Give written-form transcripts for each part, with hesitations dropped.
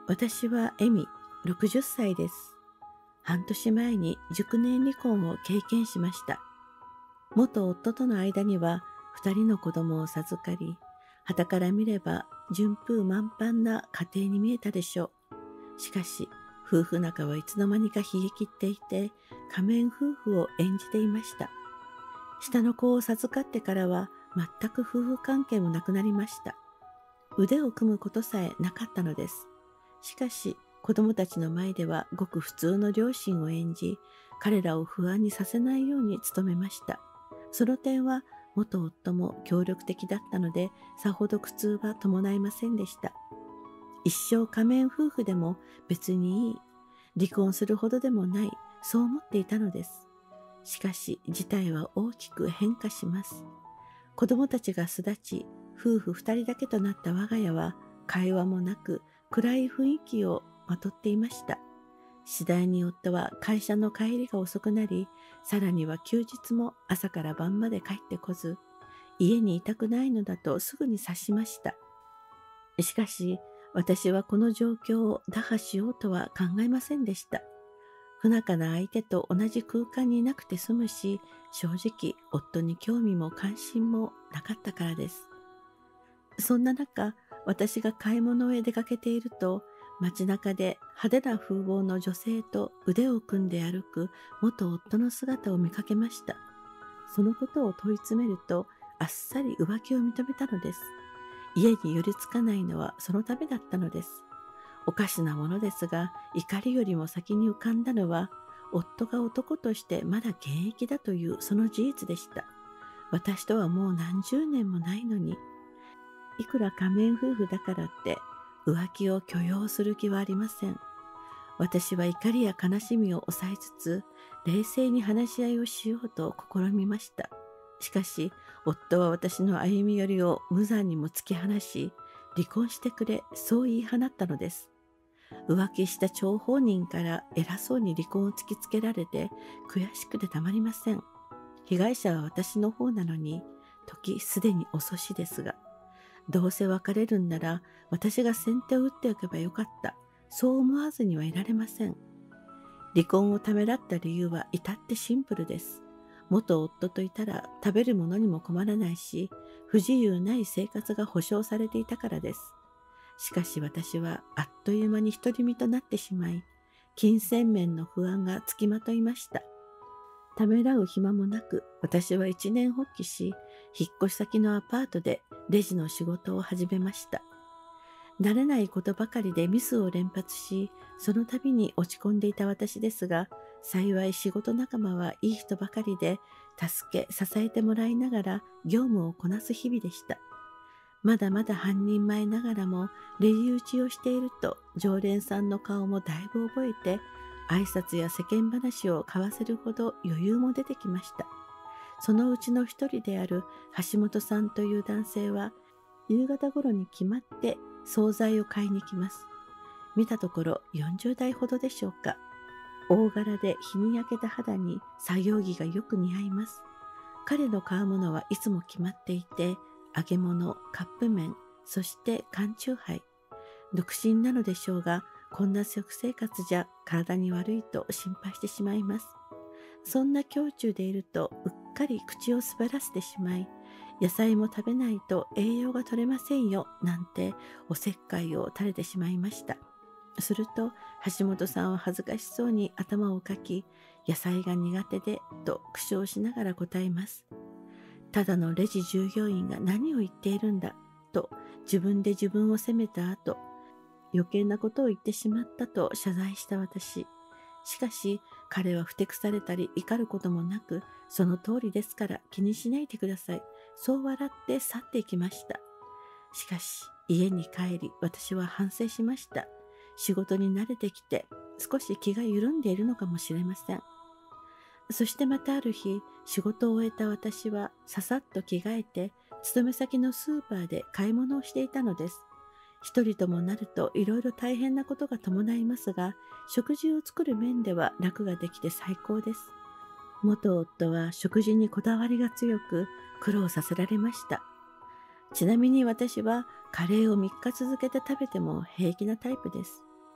私はエミ、60歳です。半年前に熟年離婚を経験しました。元夫との間には2人の子供を授かり、傍から見れば順風満帆な家庭に見えたでしょう。しかし、夫婦仲はいつの間にか冷え切っていて、仮面夫婦を演じていました。下の子を授かってからは全く夫婦関係もなくなりました。腕を組むことさえなかったのです。しかし、子供たちの前ではごく普通の両親を演じ、彼らを不安にさせないように努めました。その点は、元夫も協力的だったので、さほど苦痛は伴いませんでした。一生仮面夫婦でも別にいい、離婚するほどでもない、そう思っていたのです。しかし、事態は大きく変化します。子供たちが巣立ち、夫婦二人だけとなった我が家は、会話もなく、暗い雰囲気をまとっていました。次第に夫は会社の帰りが遅くなり、さらには休日も朝から晩まで帰ってこず、家にいたくないのだとすぐに察しました。しかし、私はこの状況を打破しようとは考えませんでした。不仲な相手と同じ空間にいなくて済むし、正直夫に興味も関心もなかったからです。そんな中、私が買い物へ出かけていると、街中で派手な風貌の女性と腕を組んで歩く元夫の姿を見かけました。そのことを問い詰めると、あっさり浮気を認めたのです。家に寄りつかないのはそのためだったのです。おかしなものですが、怒りよりも先に浮かんだのは、夫が男としてまだ現役だというその事実でした。私とはもう何十年もないのに、いくら仮面夫婦だからって浮気を許容する気はありません。私は怒りや悲しみを抑えつつ、冷静に話し合いをしようと試みました。しかし、夫は私の歩み寄りを無残にも突き放し、離婚してくれ、そう言い放ったのです。浮気した張本人から偉そうに離婚を突きつけられて、悔しくてたまりません。被害者は私の方なのに、時すでに遅しですが、どうせ別れるんなら私が先手を打っておけばよかった。そう思わずにはいられません。離婚をためらった理由は至ってシンプルです。元夫といたら食べるものにも困らないし、不自由ない生活が保障されていたからです。しかし私はあっという間に独り身となってしまい、金銭面の不安がつきまといました。ためらう暇もなく、私は一念発起し、引っ越し先のアパートでレジの仕事を始めました。慣れないことばかりでミスを連発し、その度に落ち込んでいた私ですが、幸い仕事仲間はいい人ばかりで、助け、支えてもらいながら業務をこなす日々でした。まだまだ半人前ながらも、レジ打ちをしていると、常連さんの顔もだいぶ覚えて、挨拶や世間話を交わせるほど余裕も出てきました。そのうちの一人である橋本さんという男性は、夕方頃に決まって惣菜を買いに来ます。見たところ40代ほどでしょうか。大柄で日に焼けた肌に作業着がよく似合います。彼の買うものはいつも決まっていて、揚げ物、カップ麺、そして缶チューハイ。独身なのでしょうが、こんな食生活じゃ体に悪いと心配してしまいます。そんな胸中でいるとうっかり口を滑らせてしまい、野菜も食べないと栄養が取れませんよ、なんておせっかいを垂れてしまいました。すると、橋本さんは恥ずかしそうに頭をかき、野菜が苦手で、と苦笑しながら答えます。ただのレジ従業員が何を言っているんだ、と自分で自分を責めた後、余計なことを言ってしまったと謝罪した私。しかし、彼はふてくされたり怒ることもなく、その通りですから気にしないでください。そう笑って去っていきました。しかし、家に帰り、私は反省しました。仕事に慣れてきて、少し気が緩んでいるのかもしれません。そしてまたある日、仕事を終えた私はささっと着替えて、勤め先のスーパーで買い物をしていたのです。一人ともなるといろいろ大変なことが伴いますが、食事を作る面では楽ができて最高です。元夫は食事にこだわりが強く苦労させられました。ちなみに私はカレーを3日続けて食べても平気なタイプです。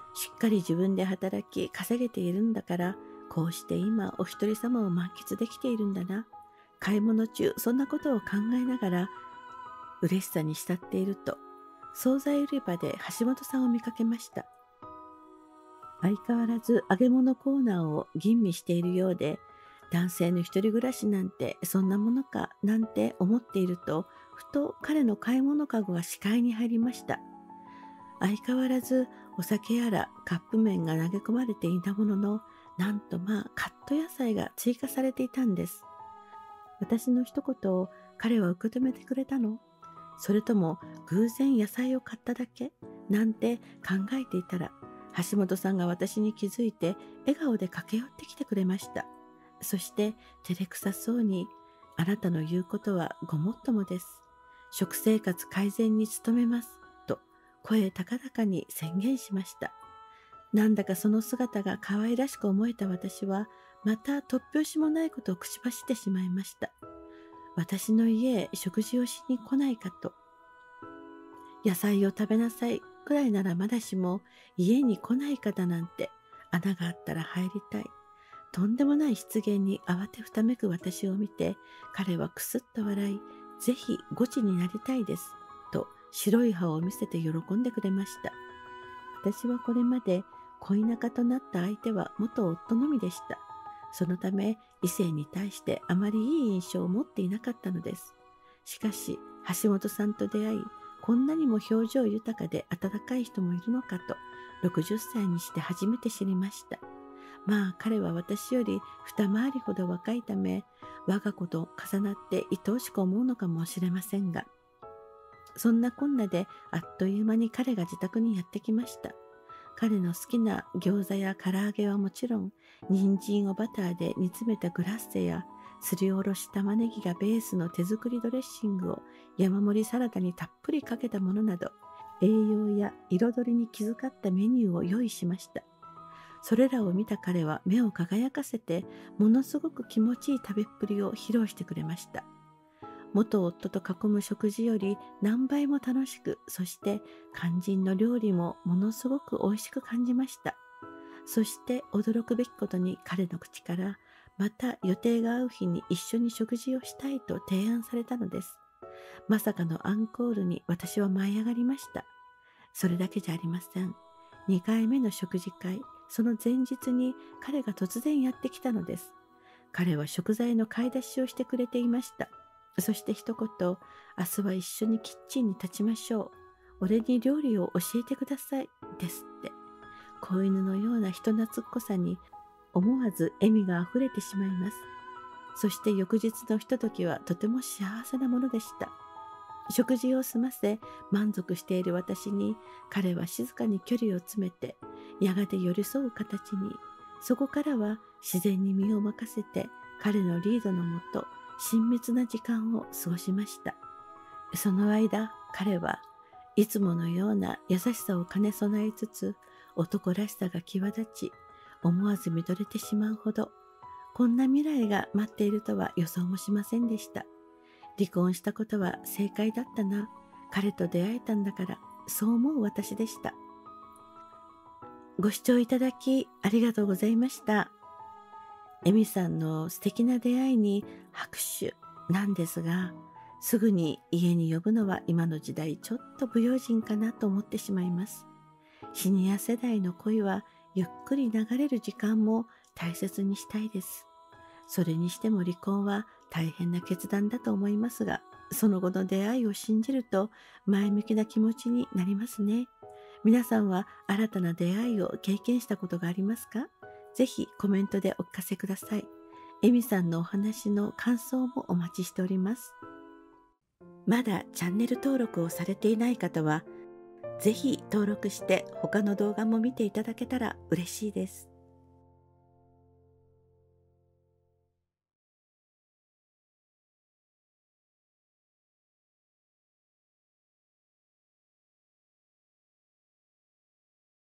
しっかり自分で働き稼げているんだから、こうして今お一人様を満喫できているんだな。買い物中そんなことを考えながら嬉しさに浸っていると、惣菜売り場で橋本さんを見かけました。相変わらず揚げ物コーナーを吟味しているようで、男性の一人暮らしなんてそんなものかなんて思っていると、ふと彼の買い物かごが視界に入りました。相変わらずお酒やらカップ麺が投げ込まれていたものの、なんとカット野菜が追加されていたんです。私の一言を彼は受け止めてくれたの？それとも偶然野菜を買っただけなんて考えていたら、橋本さんが私に気づいて笑顔で駆け寄ってきてくれました。そして照れくさそうに、あなたの言うことはごもっともです。食生活改善に努めます。と声高々に宣言しました。なんだかその姿が可愛らしく思えた私は、また突拍子もないことを口走ってしまいました。私の家へ食事をしに来ないかと。野菜を食べなさいくらいならまだしも、家に来ないかだなんて、穴があったら入りたい。とんでもない失言に慌てふためく私を見て、彼はくすっと笑い、ぜひごちになりたいです。と白い歯を見せて喜んでくれました。私はこれまで恋仲となった相手は元夫のみでした。そのため異性に対してあまりいい印象を持っていなかったのです。しかし橋本さんと出会い、こんなにも表情豊かで温かい人もいるのかと60歳にして初めて知りました。彼は私より二回りほど若いため、我が子と重なって愛おしく思うのかもしれませんが、そんなこんなであっという間に彼が自宅にやってきました。彼の好きな餃子や唐揚げはもちろん、人参をバターで煮詰めたグラッセや、すりおろし玉ねぎがベースの手作りドレッシングを山盛りサラダにたっぷりかけたものなど、栄養や彩りに気遣ったメニューを用意しました。それらを見た彼は目を輝かせて、ものすごく気持ちいい食べっぷりを披露してくれました。元夫と囲む食事より何倍も楽しく、そして肝心の料理もものすごく美味しく感じました。そして驚くべきことに彼の口から、また予定が合う日に一緒に食事をしたいと提案されたのです。まさかのアンコールに私は舞い上がりました。それだけじゃありません。2回目の食事会、その前日に彼が突然やってきたのです。彼は食材の買い出しをしてくれていました。そして一言、明日は一緒にキッチンに立ちましょう。俺に料理を教えてください。ですって。子犬のような人懐っこさに思わず笑みがあふれてしまいます。そして翌日のひとときはとても幸せなものでした。食事を済ませ満足している私に、彼は静かに距離を詰めて、やがて寄り添う形に、そこからは自然に身を任せて彼のリードのもと、親密な時間を過ごしました。その間、彼はいつものような優しさを兼ね備えつつ、男らしさが際立ち、思わず見とれてしまうほど、こんな未来が待っているとは予想もしませんでした。離婚したことは正解だったな。彼と出会えたんだから、そう思う私でした。ご視聴いただきありがとうございました。エミさんの素敵な出会いに拍手なんですが、すぐに家に呼ぶのは今の時代ちょっと不用心かなと思ってしまいます。シニア世代の恋はゆっくり流れる時間も大切にしたいです。それにしても離婚は大変な決断だと思いますが、その後の出会いを信じると前向きな気持ちになりますね。皆さんは新たな出会いを経験したことがありますか？ぜひコメントでお聞かせください。エミさんのお話の感想もお待ちしております。まだチャンネル登録をされていない方は、ぜひ登録して他の動画も見ていただけたら嬉しいです。